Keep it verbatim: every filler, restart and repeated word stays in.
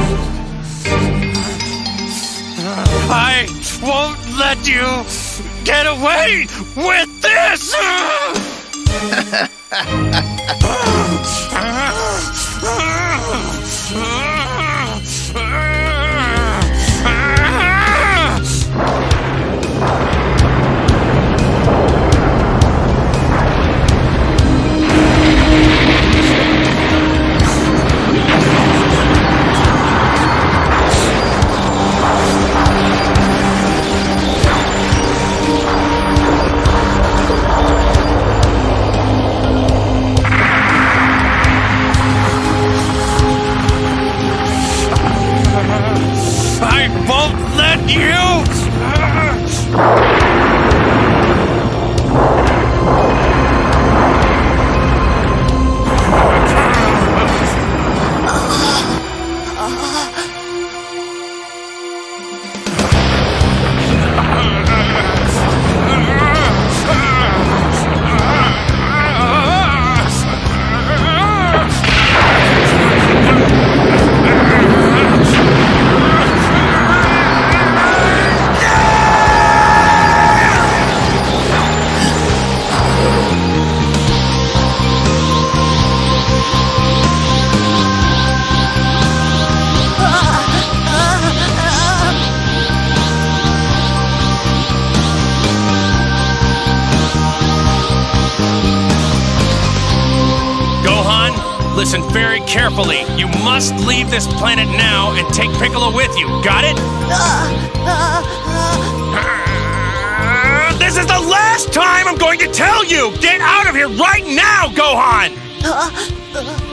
I won't let you get away with this! I won't let you! Listen very carefully. You must leave this planet now and take Piccolo with you. Got it? This is the last time I'm going to tell you! Get out of here right now, Gohan!